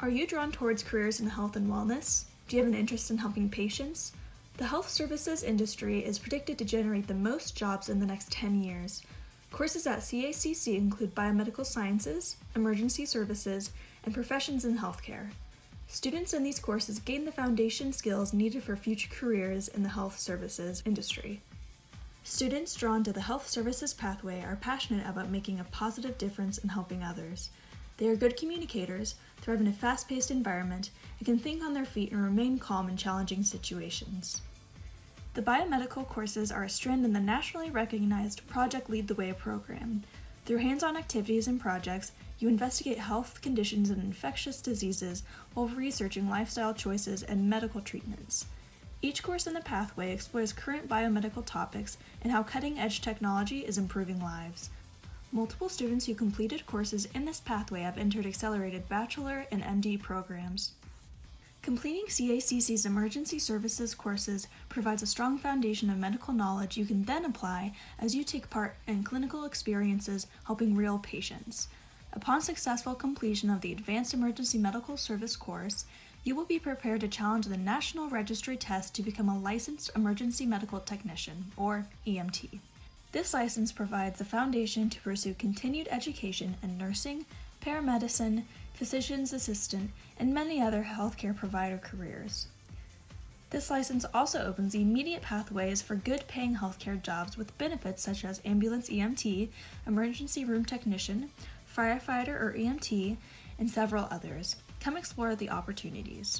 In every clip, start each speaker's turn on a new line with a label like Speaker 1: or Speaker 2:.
Speaker 1: Are you drawn towards careers in health and wellness? Do you have an interest in helping patients? The health services industry is predicted to generate the most jobs in the next 10 years. Courses at CACC include biomedical sciences, emergency services, and professions in healthcare. Students in these courses gain the foundation skills needed for future careers in the health services industry. Students drawn to the health services pathway are passionate about making a positive difference in helping others. They are good communicators, thrive in a fast-paced environment, and can think on their feet and remain calm in challenging situations. The biomedical courses are a strand in the nationally recognized Project Lead the Way program. Through hands-on activities and projects, you investigate health conditions and infectious diseases while researching lifestyle choices and medical treatments. Each course in the pathway explores current biomedical topics and how cutting-edge technology is improving lives. Multiple students who completed courses in this pathway have entered accelerated bachelor and MD programs. Completing CACC's emergency services courses provides a strong foundation of medical knowledge you can then apply as you take part in clinical experiences helping real patients. Upon successful completion of the Advanced Emergency Medical Service course, you will be prepared to challenge the National Registry test to become a licensed emergency medical technician, or EMT. This license provides the foundation to pursue continued education in nursing, paramedicine, physician's assistant, and many other healthcare provider careers. This license also opens immediate pathways for good-paying healthcare jobs with benefits such as ambulance EMT, emergency room technician, firefighter or EMT, and several others. Come explore the opportunities.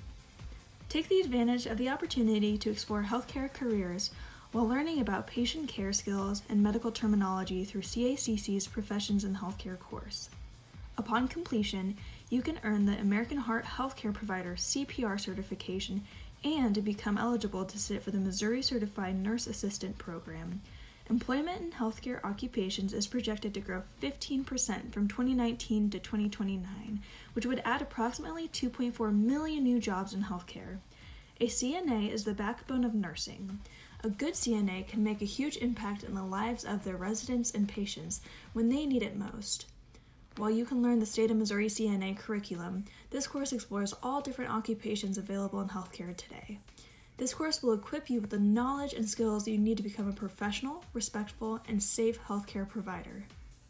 Speaker 1: Take the advantage of the opportunity to explore healthcare careers while learning about patient care skills and medical terminology through CACC's Professions in Healthcare course. Upon completion, you can earn the American Heart Healthcare Provider CPR certification and become eligible to sit for the Missouri Certified Nurse Assistant program. Employment in healthcare occupations is projected to grow 15% from 2019 to 2029, which would add approximately 2.4 million new jobs in healthcare. A CNA is the backbone of nursing. A good CNA can make a huge impact in the lives of their residents and patients when they need it most. While you can learn the State of Missouri CNA curriculum, this course explores all different occupations available in healthcare today. This course will equip you with the knowledge and skills you need to become a professional, respectful, and safe healthcare provider.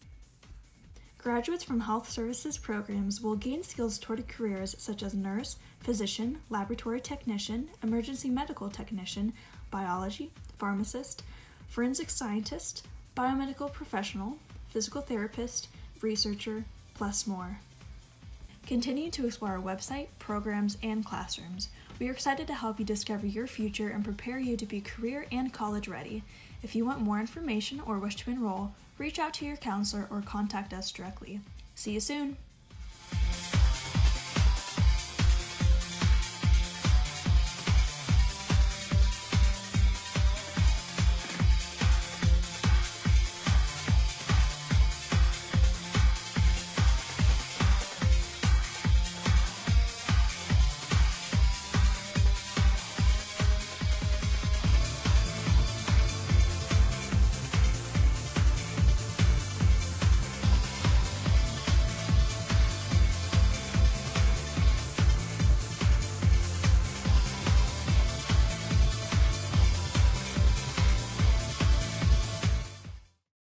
Speaker 1: Graduates from health services programs will gain skills toward careers such as nurse, physician, laboratory technician, emergency medical technician, biology, pharmacist, forensic scientist, biomedical professional, physical therapist, researcher, plus more. Continue to explore our website, programs, and classrooms. We are excited to help you discover your future and prepare you to be career and college ready. If you want more information or wish to enroll, reach out to your counselor or contact us directly. See you soon!